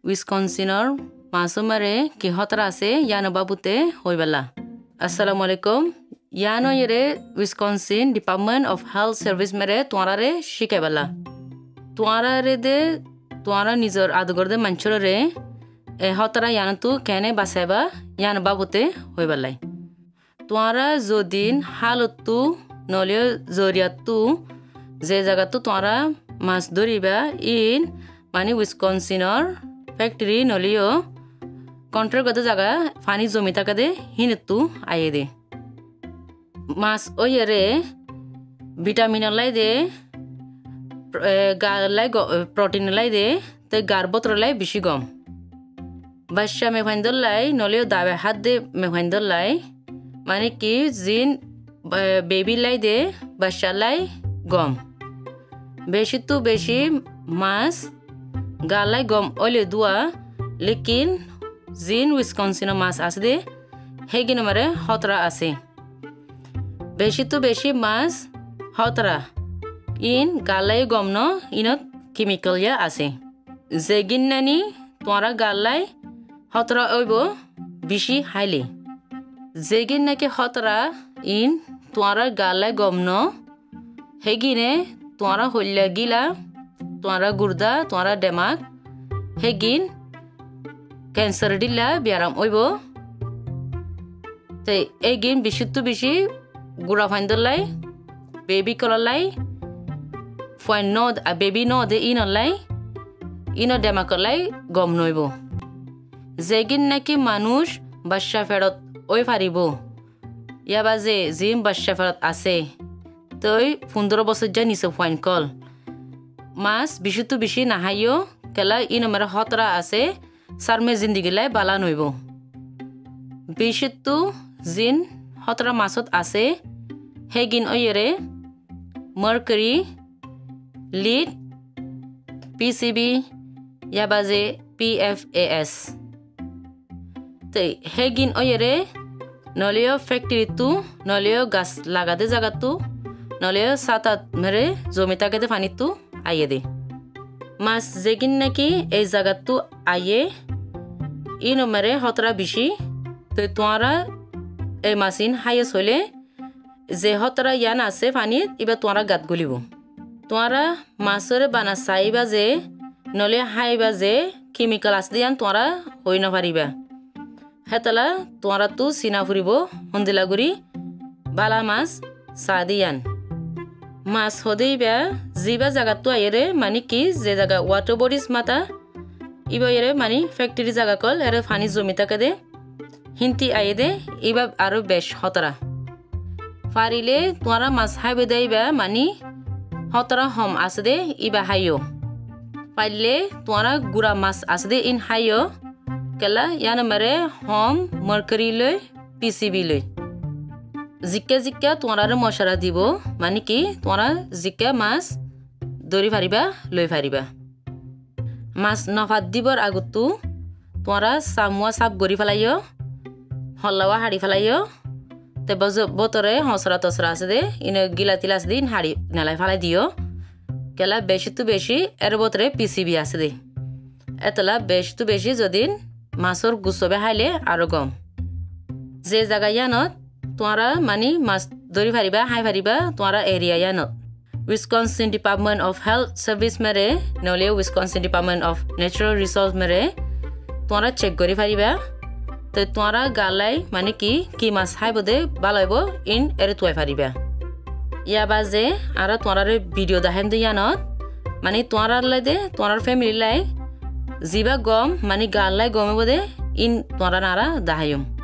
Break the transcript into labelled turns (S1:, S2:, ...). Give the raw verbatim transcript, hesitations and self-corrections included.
S1: উইসকনচিনৰ মাছুমাৰে কিহতৰা আছে ইয়ানো বাবুতে হইবালা আসসালামু আলাইকুম ইয়ানো ইৰে Wisconsin department of health service মেৰে তোৰাৰে শিকাইবালা তোৰাৰে দে তোৰা নিজৰ আদগৰদে মঞ্চৰে এহতৰা ইয়ানতু কেনে বাসাইবা ইয়ানো বাবুতে হইবালাই তোৰা যদিন হালতু নলিও জৰিয়াতু যে জাগাতু তোৰা মাছ ধৰিবা ইন মানে উইসকনচিনৰ ফ্যাক্টরি নলিও কন্ট্রোলগত জায়গা পানি জমি থাকা দে হিনতু আয়ে দে মাছ ওইরে ভিটামিন লাই দে গার লাই প্রোটিন লাই দে তো গার বতর লাই বেশি গম বাচ্চা মেঘাইন্দর লাই নলিও দাবে হাত দে মেঘাইন্দর লাই মানে কি জিন বেবি লাই দে বাচ্চা লাই গম বেশি তো বেশি মাছ গালাই গম ওলে দুয়া লেকিন জিন উইসকনচিন মাছ আছে দে হেগিন মারে হতরা আছে বেশি তো বেশি মাছ হতরা ইন গালাই গম ন ইনত কেমিক্যাল ইয়া আছে যেগিন নানি তোরা গালাই হতরা ওইব বেশি হাইলে যেগিন নাকি হতরা ইন তোরা গালাই গম ন হেগিনে তোরা হইলা গিলা তোরা গুর্দা তোরা দেমাগ হেগিন ক্যান্সার দিলা বিয়ারাম ওইব তে এগিন বিশুদ্ধ বেশি গুড়া ফাইন্দলাই বেবি কলাই ফাইন ন বেবি ন দে ইনলাই ইন দেমাকলাই গম নইব যেগিন নাকি মানুষ বাচ্চা ফেরত ওই ফারিব ইয়াবা যে জিম বাচ্চা ফেরত আছে তই পনেরো বছর যা নিছে ফাইন কল মাছ বিশুদ্ধ বেশি নাহাইও কেলা ইন আমার হতরা আছে সারমে জিন্দিগিলাই বালা নইব বিশুদ্ধ জিন হতরা মাছত আছে হেগিন ওইরে মার্কারি লিড পিসিবি ইয়াবাজে পিএফএএস তে হেগিন ওইরে নলিও ফ্যাক্টরি তু নলিও গাছ লাগাতে জাগাতু নলিও সাতাত মেরে জমিতাকে ফানি তু আইয়ে দে মাছ যেগিন নাকি এই জায়গাতু আইয়ে ইনো মেরে হতরা বেশি তো তোরা এই মাছিন হাইয়েস হলে যে হতরা ইয়ান আছে পানিত এবার তোরা গাত গলিব তোরা মাছরে বানা চাইবা যে নলে হাইবা যে কেমিক্যাল আছে ইয়ান তোরা হই না পারিবা হেতলা তোরা তো চিনা ফুরিব হন্দিলাগুড়ি বালা মাছ চা দিয়ান মাছ হদেইবা জিবা জায়গাতো আইরে মানে কি যে জায়গা ওয়াটার বডিজ মাতা ইবা এরে মানে ফ্যাক্টরি জায়গা কল এরে পানি জমি থাকে দে হিন্তি আইয়ে দে ইবা আরো বেশ হতরা ফারিলে তোরা মাছ হাইবে দেইবা মানে হতরা হম আছে দে ইবা হাইও পাইলে তোরা গুড়া মাছ আছে দে ইন হাইও কেলা ইয়ান মারে হম মার্কারি লই পিসিবি লই জিকা জিকা তোরারে মশলা দিব মানে কি তোরা জিকা মাছ দরি ফারিবা লই ফারিবা মাছ নফাত দিবর আগতু তোরা সামুয়া সাপ গড়ি ফেলাইও হল্লাওয়া হাড়ি ফেলাইও তে বতরে হসরা তসরা আছে দে ইনে গিলা তিলা আছে দিন হাড়ি নেলাই ফেলাই দিও কেলা বেশি তো বেশি এর বতরে পিসিবি আছে দে এতলা বেশি তো বেশি যদিন মাছর গুছবে হাইলে আরো গম যে জায়গা ইয়ানত তোরা মানে মাছ ধরি ফারিবা হাই ফারিবা তোরা এরিয়া ইয়ানত Wisconsin department of health service মেরে নলে Wisconsin department of natural resource মেরে তোরা চেক করি ফারিবা তো তোরা গালাই মানে কি কি মাছ হাইব দে বালাইব ইন এরে তুয়াই ফারিবা ইয়াবা যে আর তোরারে ভিডিও দেখান দে ইয়ানত মানে তোরার লাই দে তোরার ফ্যামিলি লাই জিবা গম মানে গালাই গমে দে ইন তোরা নারা দাহাইম